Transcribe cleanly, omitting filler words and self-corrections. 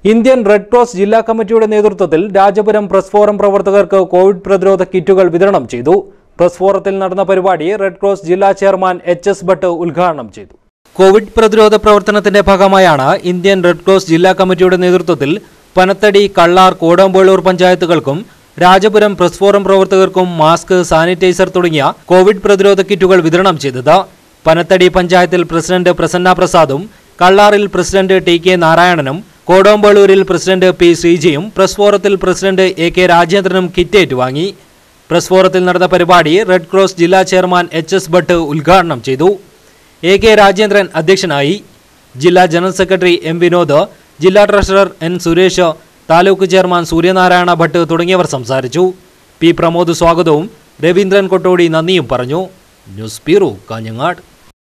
Indian red cross ജില്ലാ കമ്മിറ്റിയുടെ നേതൃത്വത്തിൽ രാജപുരം പ്രസ് ഫോറം പ്രവർത്തകർക്ക് കോവിഡ് പ്രതിരോധ കിറ്റുകൾ വിതരണം ചെയ്തു. പ്രസ് ഫോറത്തിൽ നടന്ന പരിപാടി റെഡ് ക്രോസ് ജില്ലാ ചെയർമാൻ എച്ച്.എസ്. ഭട്ട് ഉദ്ഘാടനം ചെയ്തു. കോവിഡ് പ്രതിരോധ പ്രവർത്തനത്തിന്റെ ഭാഗമായാണ് ഇന്ത്യൻ റെഡ് ക്രോസ് ജില്ലാ കമ്മിറ്റിയുടെ നേതൃത്വത്തിൽ പനത്തടി, കള്ളാർ, കോടമ്പേളൂർ പഞ്ചായത്തുകൾക്കും രാജപുരം പ്രസ് ഫോറം പ്രവർത്തകർക്കും മാസ്ക്, സാനിറ്റൈസർ തുടങ്ങിയ കോവിഡ് പ്രതിരോധ കിറ്റുകൾ വിതരണം ചെയ്തത്. പനത്തടി പഞ്ചായത്തിൽ പ്രസിഡന്റ് പ്രസന്ന പ്രസാദും കള്ളാറിൽ പ്രസിഡന്റ് ടി.കെ. നാരായണനും കോടമ്പേളൂരിൽ പ്രസിഡന്റ് പി. ശ്രീജിയും പ്രസ് ഫോറത്തിൽ പ്രസിഡന്റ് എ.കെ. രാജേന്ദ്രനും കിറ്റ് ഏറ്റുവാങ്ങി. പ്രസ് ഫോറത്തിൽ നടന്ന പരിപാടി റെഡ് ക്രോസ് ജില്ലാ ചെയർമാൻ എച്ച്.എസ്. ഭട്ട് ഉദ്ഘാടനം ചെയ്തു. എ.കെ. രാജേന്ദ്രൻ അധ്യക്ഷനായി. ജില്ലാ ജനറൽ സെക്രട്ടറി എം. വിനോദ്, ജില്ലാ treasurer N. Suresh, taluk chairman Suryanarayana Bhat തുടങ്ങിയവർ സംസാരിച്ചു. പി. പ്രമോദ് സ്വാഗതവും രവീന്ദ്രൻ കൊട്ടോടി നന്ദിയും പറഞ്ഞു. News bureau, Kanhangad.